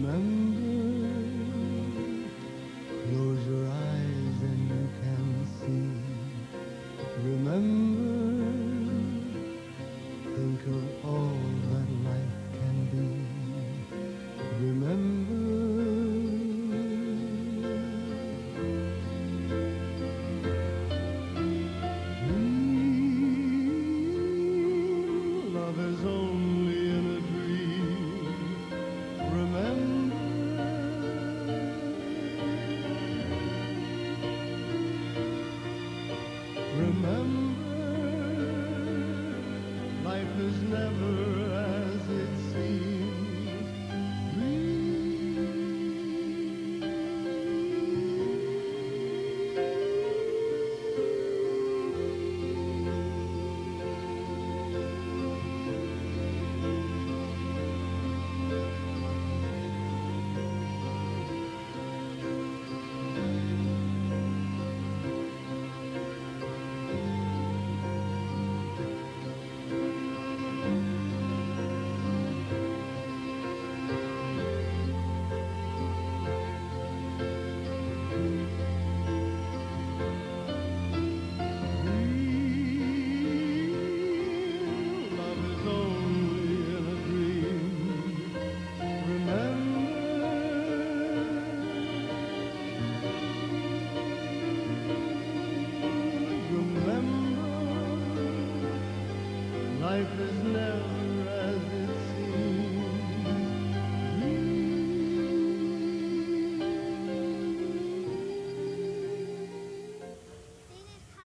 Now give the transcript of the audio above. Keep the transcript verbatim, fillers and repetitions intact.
Close your eyes and you can see. Remember, think of all that life can be. Remember, dream, love is only in a dream. Remember, remember, life is never as it seems. Remember, life is never